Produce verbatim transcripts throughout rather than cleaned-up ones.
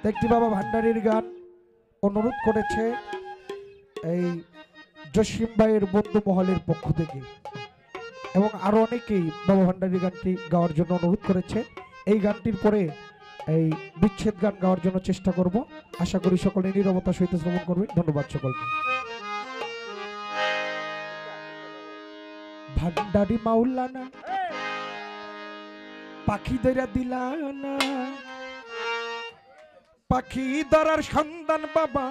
একটি বাবা ভান্ডারীর গান অনুরোধ করেছে এই জসিম ভাইয়ের বন্ধু মহলের পক্ষ থেকে, এবং আরো অনেকেই বাবা ভান্ডারীর গানটি গাওয়ার জন্য অনুরোধ করেছে। এই গানটির পরে এই বিচ্ছেদ গান গাওয়ার জন্য চেষ্টা করব। আশা করি সকলে নীরবতার সহিত শ্রবণ করবে। ধন্যবাদ সকলকে। ভান্ডারী মাওলানা পাখি ধরা দিলানা, পাখি ধরার সন্ধান বাবা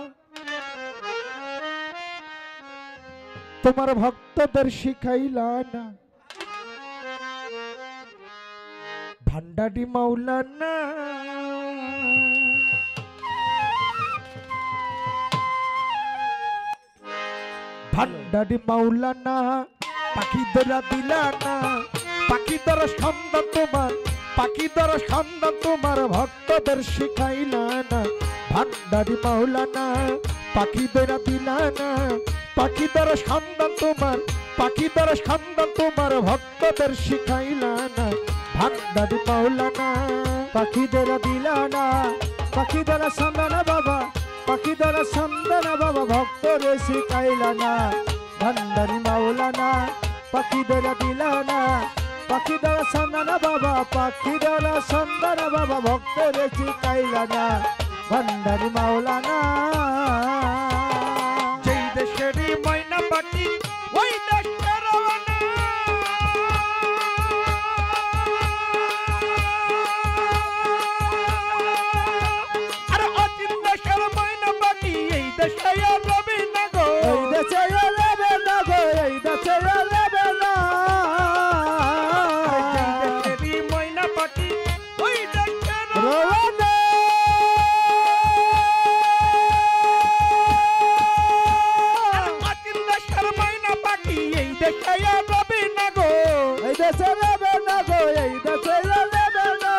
তোমার ভক্তদের শিখাইলা না। ভান্ডারী মাওলানা ভান্ডারী মাওলানা পাখি ধরা দিলানা, পাখি ধরা সন্ধান তোমার, পাখি ধরা সন্ধান তোমার ভক্তদের শিখাইলা না। ভান্ডারী মাওলানা পাখি ধরা দিলানা, পাখি ধরা সন্ধান তোমার, পাখি ধরা সন্ধান তোমার ভক্তদের শিখাইলা না। ভান্ডারী মাওলানা পাখি ধরা দিলানা, পাখি ধরা সন্ধান বাবা, পাখি ধরা সন্ধান বাবা ভক্তরে শিখাইলা না। ভান্ডারী মাওলানা পাখি ধরা দিলানা, পাখি ধরা সন্ধান বাবা, পাখি ধরা সন্ধান বাবা ভক্তরে শিখাইলা না। ভান্ডারী মাওলানা যেই দেশেরই ময়না পাখি ওই দেশে রওনা, আর অচিন দেশের ময়না পাখি এই দেশে রবে না গো, এই দেশে রবে না গো, এই দেশে রবে না। যেই দেশেরই ময়না পাখি ওই দেশে রওনা এই দেশে রবে না গো, এই দেশে রবে না।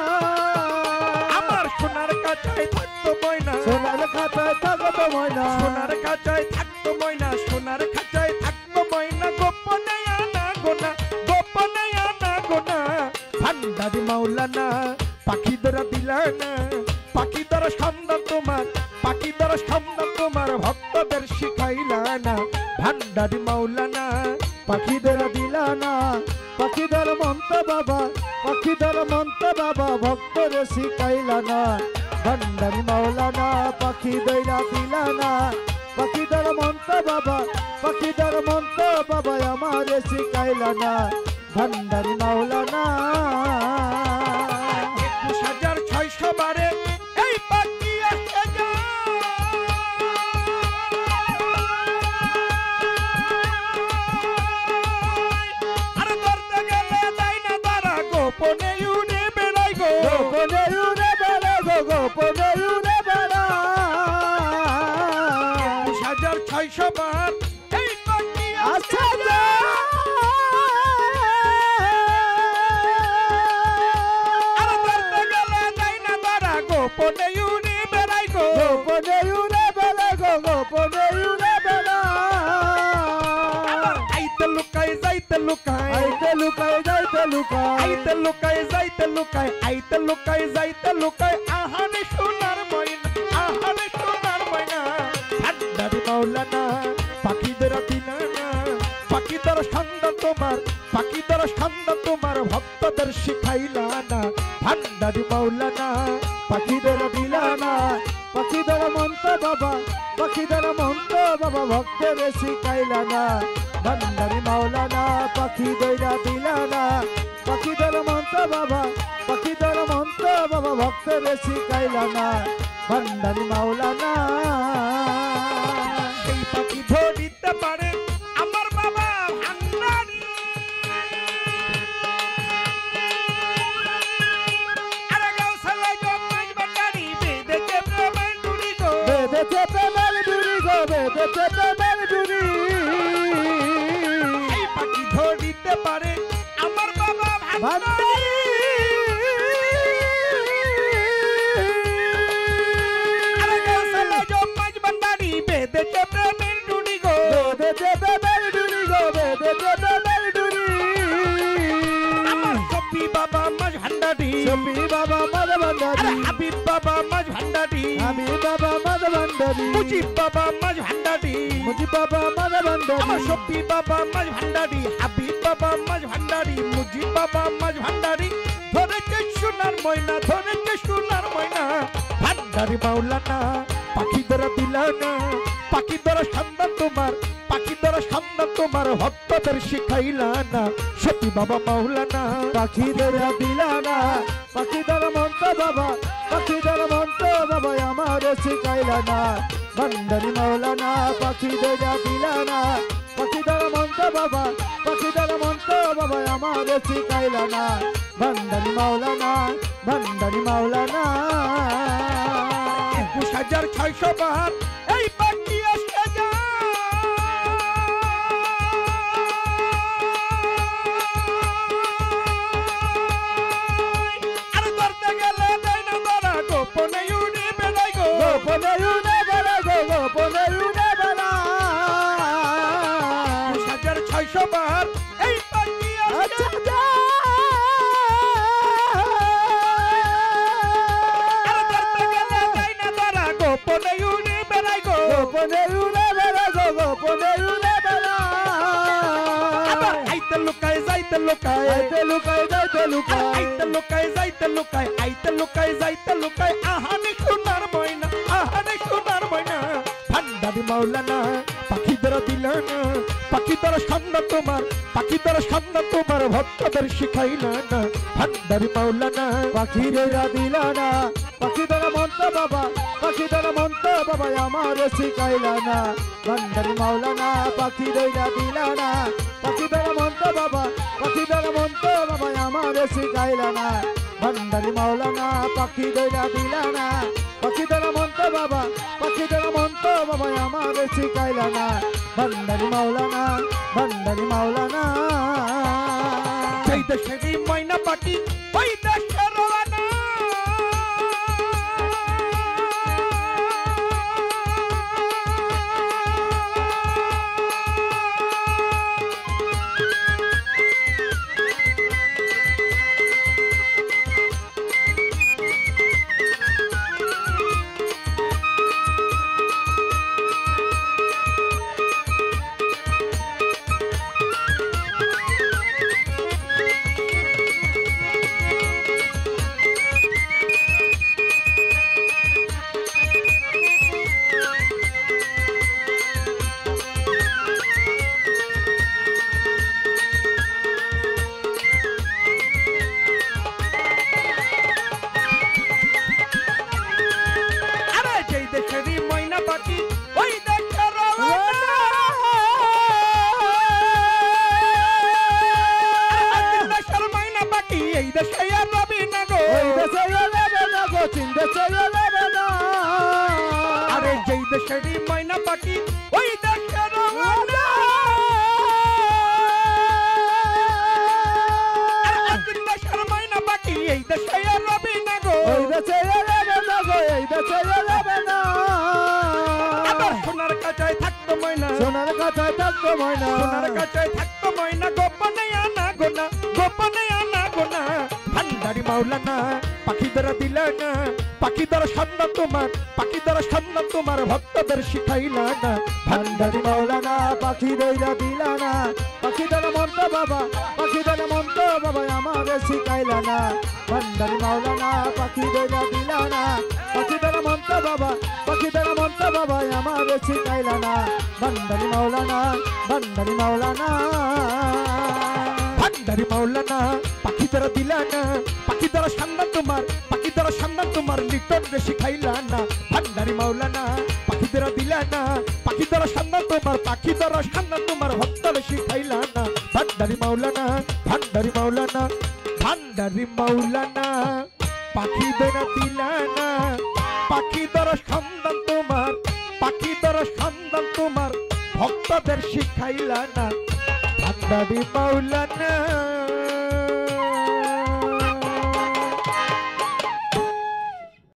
আমার সোনার কাছায় থাকতো ময়না, সোনার খাতায় থাকতো ময়না, সোনার খাঁচায় থাকতো ময়না, সোনার খাঁচায় থাকতো ময়না, গোপনে আনা গোনা, গোপনে আনা গোনা। ভান্ডারী মাওলানা পাখি ধরা দিলানা, পাখি ধরা সন্ধান তোমার, পাখি ধরা সন্ধান তোমার ভক্তদের শিখাইলা না। ভান্ডারী মাওলানা পাখি ধরা দিলানা, পাখি ধরা মন্ত্র বাবা, পাখি ধরা মন্ত্র বাবা ভক্তরে শিখাইলা না। ভান্ডারী মাওলানা পাখি ধরা দিলানা, পাখি ধরা মন্ত্র বাবা, পাখি ধরা মন্ত্র বাবা আমারে শিখাইলা না। ভান্ডারী মাওলানা একুশ হাজার ছয়শো বারে এই পাখি আসে যায়, আর ধরতে গেলে দেয় না তারা, গোপনে উড়ে বেড়াই গো, গোপনে উড়ে বেড়া গো, গোপনে উড়ে বেড়া। একুশ হাজার ছয়শো বার এই পাখি আসে আচ্ছা যায়, আর ধরতে গেলে দেয় না তারা, গোপনে উড়ে বেড়াই গো, গোপনে উড়ে বেড়া গো, গোপনে উড়ে বেড়া। আইতে লুকায় যাইতে লুকায়, আইতে লুকায় যাইতে লুকায়, আইতে লুকায় যাইতে লুকায়, আইতে লুকায় যাইতে লুকায়, আহারে সোনার ময়না, আহারে সোনার ময়না। ভান্ডারী মাওলানা পাখি ধরা দিলানা, পাখি ধরা সন্ধান তোমার, পাখি ধরা সন্ধান তোমার ভক্তদের শিখাইলা না। ভান্ডারী মাওলানা পাখি ধরা দিলানা, পাখি ধরা মন্ত্র বাবা, পাখি ধরা মন্ত্র বাবা ভক্তরে শিখাইলা না। ভান্ডারী মাওলানা পাখি ধরা দিলানা, পাখি ধরা মন্ত্র বাবা, পাখি ধরা মন্ত্র বাবা ভক্তরে শিখাইলা না। ভান্ডারী মাওলানা সেই পাখি ধরিতে পারে আমার বাবা ভান্ডারী, আরে গাও সালাই জমাই ভান্ডারী বেদেছে প্রেমের ডুরি গো, বেদেছে প্রেমের ডুরি গো, বেদেছে প্রেমের ডুরি। এই পাখি ধরিতে পারে আমার বাবা ভান্ডারী, ভান্ডারী আরে গাও সালাই জমাই ভান্ডারী বেদেছে প্রেমের ডুরি গো, বেদেছে প্রেমের ডুরি গো, বেদেছে প্রেমের ডুরি। আমার সফি বাবা মাঝ ভান্ডারী, শফি বাবা মাঝ ভান্ডারী, আরে হাবিব বাবা মাঝ ভান্ডারী, ভান্ডারি মুজিব বাবা মাঝ ভান্ডারি মুজিব বাবা মাঝ ভান্ডারি আমার শফি বাবা মাঝ ভান্ডারি হাবিব বাবা মাঝ ভান্ডারি মুজিব বাবা মাঝ ভান্ডারি ধরেছে সোনার ময়না ধরেছে সোনার ময়না ভান্ডারি মাওলানা পাখি ধরা দিলানা পাখি ধরা সন্ধান তোমার পাখি ধরা সন্ধান তোমার ভক্তদের শিখাইলা না শফি বাবা মাওলানা পাখি ধরা দিলানা পাখি ধরা মন্ত্র বাবা পাখি ধরা মন্ত্র বাবা আমার শিখাইলা না ভান্ডারি মাওলানা পাখি ধরা দিলানা পাখি ধরা মন্ত্র বাবা পাখি ধরা মন্ত্র বাবা আমার শিখাইলা না ভান্ডারি মাওলানা ভান্ডারি মাওলানা একুশ হাজার ছয়শো বার এই পাখি আসে যায় আর ধরতে গেলে দেয় না ধরা গোপনে উড়ে বেড়াই গো গোপনে উড়ে বেড়া গো গোপনে উড়ে বেড়া একুশ হাজার ছয়শো বার এই পাখি আসে যায় আর ধরতে গেলে দেয় না ধরা গোপনে উড়ে বেড়াই গো গোপনে উড়ে বেড়া গো গোপনে উড়ে বেড়া আবার আইতে লুকায় যাইতে লুকায় আইতে লুকায় যাইতে লুকায় আইতে লুকায় যাইতে লুকায় আইতে লুকায় যাইতে লুকায় আহানে সোনার ময়না আহানে সোনার ময়না ভান্ডারি মাওলানা পাখি ধরা দিলানা পাখি ধরা সন্ধান তোমার পাখি ধরা সন্ধান তোমার ভক্তদের শিখাইলা না ভান্ডারি মাওলানা পাখি ধরা দিলানা পাখি ধরা মন্ত্র বাবা পাখি ধরা মন্ত্র বাবা আমার শিখাইলা না ভান্ডারি মাওলানা পাখি ধরা দিলানা পাখি ধরা মন্ত্র বাবা পাখি ধরা মন্ত্র বাবা আমার শিখাইলা না ভান্ডারি মাওলানা পাখি ধরা দিলানা পাখি ধরা মন্ত্র বাবা পাখি ধরা মন্ত্র বাবা আমার শিখাইলা না ভান্ডারি মাওলানা ভান্ডারি মাওলানা সেই দেশেরই ময়না পাখি ওই দেশের রওনা দেশেরই ময়না পাখি ওই দেশের রওনা দেশের ময়না পাখি এই দেশে আর রবি না গো ওই দেশে এলে না গো চিন দেশে এলে না আরে যেই দেশেরই ময়না পাখি ওই দেশের রওনা দেশের ময়না পাখি এই দেশে আর রবি না গো ওই দেশে এলে না গো এই দেশে এলে না আবার সোনার কাঁচায় থাকতো ময়না সোনার কাছে থাকতো ময়না সোনার কাঁচায় থাকতো ময়না গোপনে আনা গোনা গোপনে আনা গোনা ভান্ডারি মাওলানা পাখি ধরা দিলানা পাখি ধরা সন্ধান তোমার পাখি ধরা সন্ধান তোমার ভক্তদের শিখাইলা না ভান্ডারি মাওলানা পাখি ধরা দিলানা পাখি ধরা মন্ত্র বাবা পাখি ধরা মন্ত্র বাবা আমার শিখাইলা না ভান্ডারি মাওলানা পাখি ধরা দিলানা পাখি ধরা মন্ত্র বাবা পাখি ধরা মন্ত্র বাবা আমার শিখাইলা না ভান্ডারি মাওলানা ভান্ডারি মাওলানা ভান্ডারি মাওলানা পাখি ধরা দিলানা পাখি ধরা সন্ধান তোমার পাখি ধরা সন্ধান তোমার লিটন রে শিখাইলা না ভান্ডারি মাওলানা পাখি ধরা দিলানা পাখি ধরা সন্ধান তোমার পাখি ধরা সন্ধান তোমার ভক্তরে শিখাইলা না ভান্ডারি মাওলানা ভান্ডারি মাওলানা ভান্ডারি মাওলানা পাখি ধরা দিলানা পাখি ধরা সন্ধান তোমার পাখি ধরা সন্ধান তোমার ভক্তদের শিখাইলা না ভান্ডারি মাওলানা